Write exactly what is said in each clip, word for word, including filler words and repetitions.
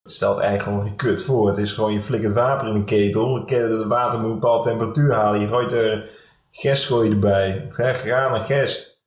Het stelt eigenlijk gewoon geen kut voor. Het is gewoon, je flikkert water in een ketel. Het water moet een bepaalde temperatuur halen. Je gooit er gerst gooi je erbij. Graan en gerst.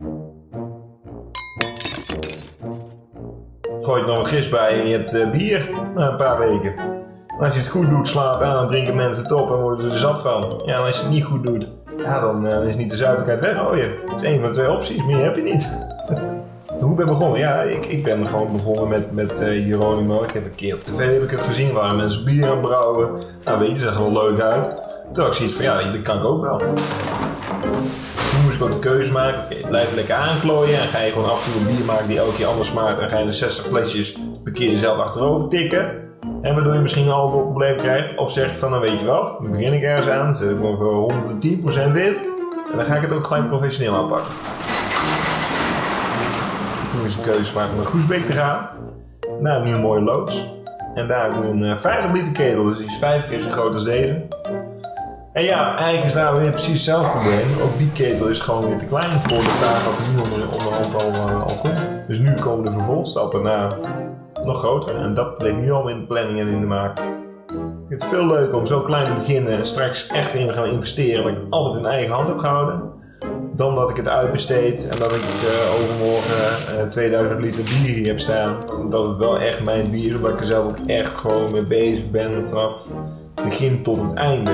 Gooi je er nog wat gist bij en je hebt uh, bier na een paar weken. En als je het goed doet, slaat aan, dan drinken mensen het op en worden ze er zat van. Ja, en als je het niet goed doet, ja, dan uh, is niet de zuiverheid weggooien. Dat is één van de twee opties, meer heb je niet. Hoe ben ik begonnen? Ja, ik, ik ben gewoon begonnen met, met uh, Geronimo. Ik heb een keer op tv heb ik het gezien, waar mensen bier aan het brouwen. Nou weet je, dat zag er wel leuk uit. Toen had ik zoiets van, ja, dat kan ik ook wel. Toen moest ik ook de keuze maken, oké, blijf lekker aanklooien. En ga je gewoon af en toe een bier maken die elke keer anders smaakt. En ga je de zestig flesjes per keer jezelf achterover tikken. En waardoor je misschien een alcoholprobleem krijgt. Of zeg je van, nou weet je wat, dan begin ik ergens aan. Dan zet ik nog honderdtien procent in. En dan ga ik het ook gelijk professioneel aanpakken. Toen is de keuze gemaakt om naar Groesbeek te gaan. Daar heb ik nu een mooie loods. En daar heb ik nu een uh, vijftig liter ketel, dus die is vijf keer zo groot als deze. En ja, eigenlijk is daar weer precies hetzelfde probleem. Ook die ketel is gewoon weer te klein voor de vraag wat er nu onder, onderhand al, uh, al komt. Dus nu komen de vervolgstappen naar nog groter. En dat ligt nu al in de planning en in de maak. Ik vind het veel leuker om zo klein te beginnen en straks echt in te gaan investeren. Dat ik het altijd in eigen hand heb gehouden. Dan dat ik het uitbesteed en dat ik uh, overmorgen uh, tweeduizend liter bier hier heb staan. Dat het wel echt mijn bier is, dat ik er zelf ook echt gewoon mee bezig ben vanaf het begin tot het einde.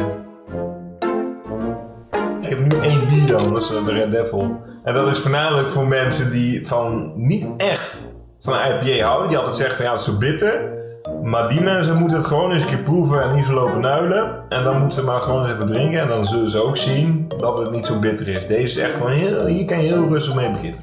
Ik heb nu één bier dan, dat is de Red Devil. En dat is voornamelijk voor mensen die van niet echt van een I P A houden. Die altijd zeggen van ja, het is zo bitter. Maar die mensen moeten het gewoon eens een keer proeven en niet zo lopen nuilen. En dan moeten ze maar gewoon eens even drinken. En dan zullen ze ook zien dat het niet zo bitter is. Deze is echt gewoon heel, hier kan je heel rustig mee beginnen.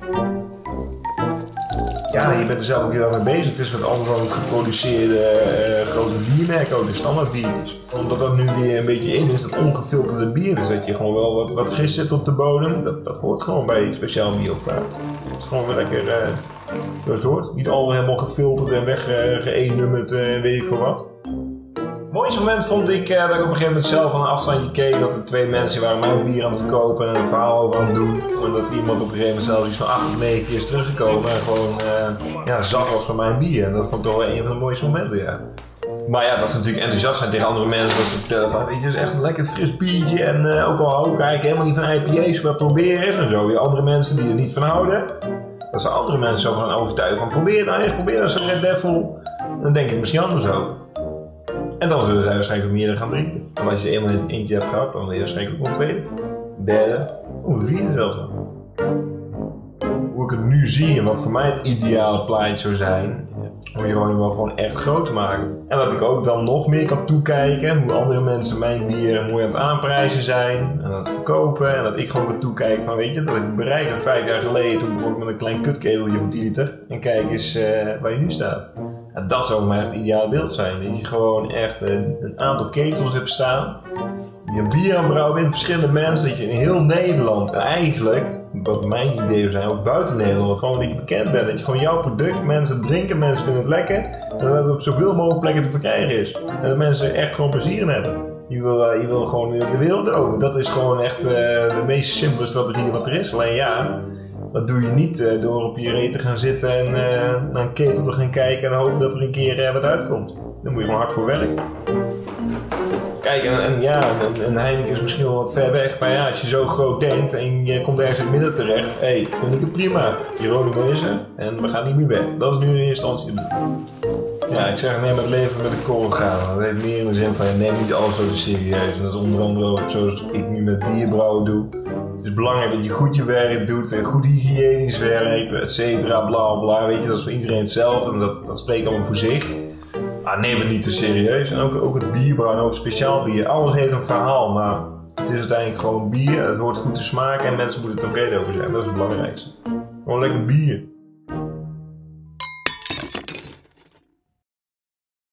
Ja, je bent er zelf ook heel erg mee bezig. Het is wat anders dan het geproduceerde uh, grote biermerk, ook de standaard biertjes. Omdat dat nu weer een beetje in is, dat ongefilterde bier. Dus dat je gewoon wel wat, wat gist zit op de bodem. Dat, dat hoort gewoon bij speciaal bier op. Het is gewoon weer lekker, uh, zoals het hoort. Niet al helemaal gefilterd en weggeënummerd en uh, weet ik veel wat. Het mooiste moment vond ik uh, dat ik op een gegeven moment zelf aan een afstandje keek dat er twee mensen waren mijn bier aan het verkopen en een verhaal over aan het doen. En dat iemand op een gegeven moment zelfs iets van acht of negen keer is teruggekomen en gewoon uh, ja, zat was van mijn bier. En dat vond ik toch wel een van de mooiste momenten, ja. Maar ja, dat ze natuurlijk enthousiast zijn tegen andere mensen dat ze vertellen van weet je, het is echt een lekker fris biertje en uh, ook al hou ik eigenlijk helemaal niet van I P A's, maar probeer eens en zo. Weer andere mensen die er niet van houden, dat ze andere mensen zo van overtuigen van probeer het nou eens, probeer dat zo'n Red Devil. Dan denk je het misschien anders over. En dan zullen zij waarschijnlijk ook meerdere gaan drinken. En als je eenmaal eentje hebt gehad, dan wil je waarschijnlijk ook een tweede, derde, of een vierde zelfs wel. Hoe ik het nu zie en wat voor mij het ideale plaatje zou zijn, om je gewoon wel gewoon echt groot te maken. En dat ik ook dan nog meer kan toekijken hoe andere mensen mijn bier mooi aan het aanprijzen zijn en aan het verkopen. En dat ik gewoon kan toekijken van weet je, dat ik bereid heb vijf jaar geleden, toen begon ik met een klein kutketeltje van tien liter. En kijk eens uh, waar je nu staat. En dat zou maar echt het ideale beeld zijn. Dat je gewoon echt een, een aantal ketels hebt staan. Die een bier aan brouwen bent, verschillende mensen. Dat je in heel Nederland en eigenlijk, wat mijn idee zijn, ook buiten Nederland, gewoon dat je bekend bent. Dat je gewoon jouw product, mensen drinken, mensen vinden het lekker. En dat het op zoveel mogelijk plekken te verkrijgen is. En dat mensen echt gewoon plezier in hebben. Je wil, uh, je wil gewoon de wereld over. Dat is gewoon echt uh, de meest simpele strategie wat er is. Alleen ja, dat doe je niet uh, door op je reet te gaan zitten en uh, naar een ketel te gaan kijken en hopen dat er een keer uh, wat uitkomt. Daar moet je gewoon hard voor werken. Kijk, en, en ja, een, een Heineken is misschien wel wat ver weg, maar ja, als je zo groot denkt en je komt ergens in het midden terecht, hé, hey, vind ik het prima. Geronimo is er en we gaan niet meer weg. Dat is nu in eerste instantie de bedoeling. Ja, ik zeg neem het leven met een korrel gaan. Dat heeft meer in de zin van, ja, neem niet alles zo te serieus. En dat is onder andere ook zoals ik nu met bierbrouwen doe. Het is belangrijk dat je goed je werk doet, en goed hygiënisch werkt, et cetera, bla bla. Weet je, dat is voor iedereen hetzelfde en dat, dat spreekt allemaal voor zich. Maar neem het niet te serieus. En ook, ook het bierbrouwen, ook speciaal bier. Alles heeft een verhaal, maar het is uiteindelijk gewoon bier. Het hoort goed te smaken en mensen moeten er tevreden over zijn. Dat is het belangrijkste. Gewoon lekker bier.